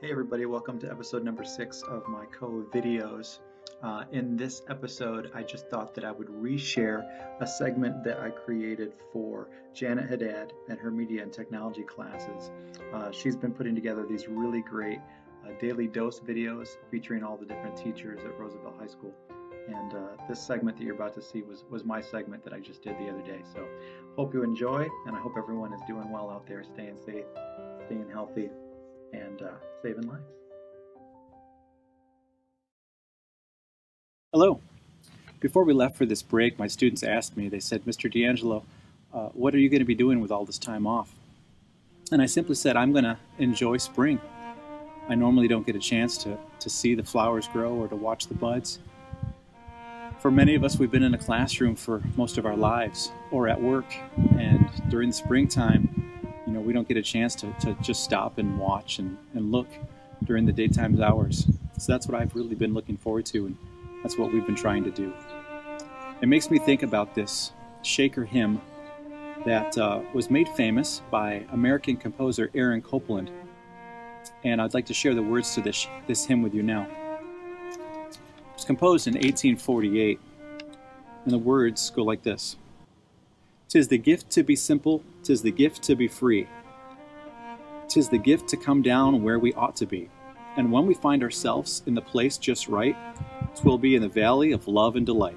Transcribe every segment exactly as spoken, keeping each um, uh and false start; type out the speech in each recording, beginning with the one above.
Hey everybody, welcome to episode number six of my coVIDEOs. Uh, in this episode, I just thought that I would reshare a segment that I created for Janet Haddad and her media and technology classes. Uh, she's been putting together these really great uh, daily dose videos featuring all the different teachers at Roosevelt High School. And uh, this segment that you're about to see was, was my segment that I just did the other day. So hope you enjoy, and I hope everyone is doing well out there, staying safe, staying healthy, and uh, saving lives. Hello. Before we left for this break, my students asked me, they said, Mister D'Angelo, uh, what are you going to be doing with all this time off? And I simply said, I'm going to enjoy spring. I normally don't get a chance to, to see the flowers grow or to watch the buds. For many of us, we've been in a classroom for most of our lives or at work, and during the springtime, you know, we don't get a chance to, to just stop and watch and, and look during the daytime hours. So that's what I've really been looking forward to, and that's what we've been trying to do. It makes me think about this Shaker hymn that uh, was made famous by American composer Aaron Copland. And I'd like to share the words to this, this hymn with you now. It was composed in eighteen forty-eight, and the words go like this. "'Tis the gift to be simple, 'tis the gift to be free. 'Tis the gift to come down where we ought to be. And when we find ourselves in the place just right, 'twill be in the valley of love and delight.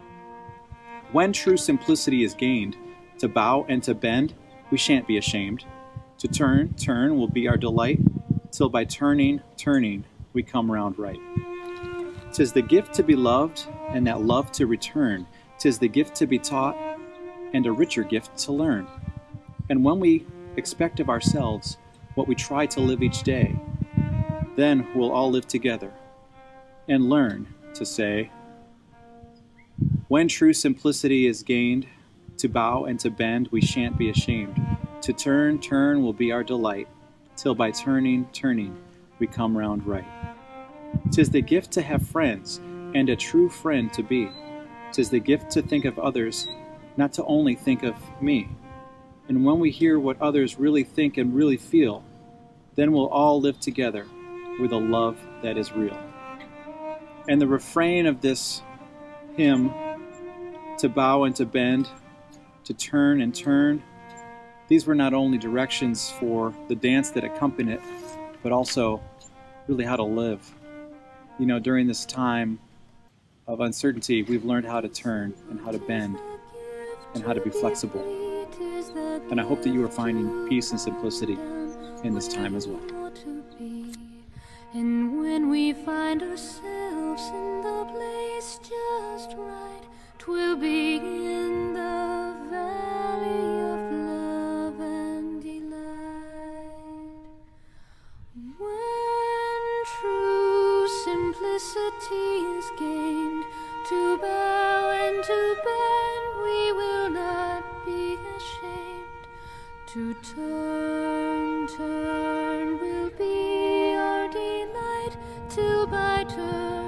When true simplicity is gained, to bow and to bend, we shan't be ashamed. To turn, turn will be our delight, till by turning, turning, we come round right. 'Tis the gift to be loved, and that love to return. 'Tis the gift to be taught, and a richer gift to learn. And when we expect of ourselves what we try to live each day, then we'll all live together and learn to say, when true simplicity is gained, to bow and to bend we shan't be ashamed. To turn, turn will be our delight, till by turning, turning, we come round right. 'Tis the gift to have friends, and a true friend to be. 'Tis the gift to think of others, not to only think of me. And when we hear what others really think and really feel, then we'll all live together with a love that is real." And the refrain of this hymn, to bow and to bend, to turn and turn, these were not only directions for the dance that accompanied it, but also really how to live. You know, during this time of uncertainty, we've learned how to turn and how to bend and how to be flexible. And I hope that you are finding peace and simplicity in this time as well. And when we find ourselves in the place just right, 'twill be in the valley of love and delight. When true simplicity is gained, to bow and to bend we will not be ashamed. To turn, turn will be our delight, till by turn